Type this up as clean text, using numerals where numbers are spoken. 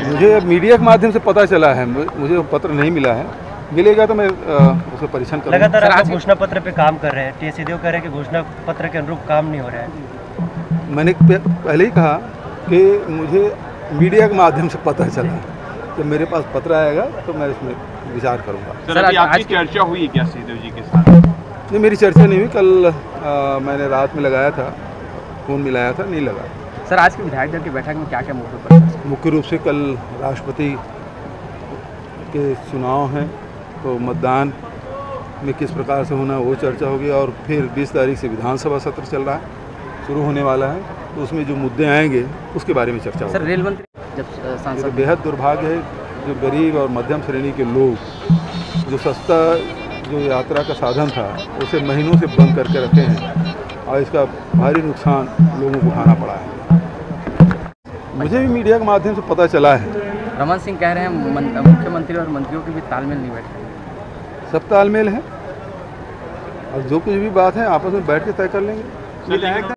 मुझे मीडिया के माध्यम से पता चला है, मुझे वो पत्र नहीं मिला है। मिलेगा तो मैं उसका परीक्षण करूँगा। लगातार आप घोषणा पत्र पे काम कर रहे हैं, टी.एस. सिंहदेव कह रहे हैं कि घोषणा पत्र के अनुरूप काम नहीं हो रहा है। मैंने पहले ही कहा कि मुझे मीडिया के माध्यम से पता चला, तो मेरे पास पत्र आएगा तो मैं इसमें विचार करूँगा। सर अभी आपकी चर्चा हुई क्या सिंहदेव जी के साथ? नहीं, मेरी चर्चा नहीं हुई। कल मैंने रात में लगाया था, फ़ोन मिलाया था, नहीं लगा। सर आज की विधायक दल की बैठक में क्या क्या मुद्दों पर? मुख्य रूप से कल राष्ट्रपति के चुनाव हैं, तो मतदान में किस प्रकार से होना वो चर्चा होगी, और फिर 20 तारीख से विधानसभा सत्र चल रहा है, शुरू होने वाला है, तो उसमें जो मुद्दे आएंगे उसके बारे में चर्चा होगी। सर रेल मंत्री जब सांसद तो बेहद दुर्भाग्य है, जो गरीब और मध्यम श्रेणी के लोग जो सस्ता जो यात्रा का साधन था उसे महीनों से बंद करके रखे हैं, और इसका भारी नुकसान लोगों को उठाना पड़ा है। मुझे भी मीडिया के माध्यम से पता चला है। रमन सिंह कह रहे हैं मुख्यमंत्री और मंत्रियों के भी तालमेल नहीं बैठ रहे। सब तालमेल है, और जो कुछ भी बात है आपस में बैठ के तय कर लेंगे।